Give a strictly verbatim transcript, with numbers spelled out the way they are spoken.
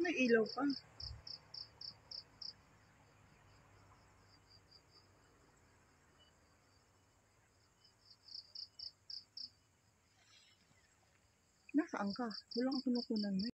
May ilaw pa. Nasaan ka? Wala kang kinukunan mo.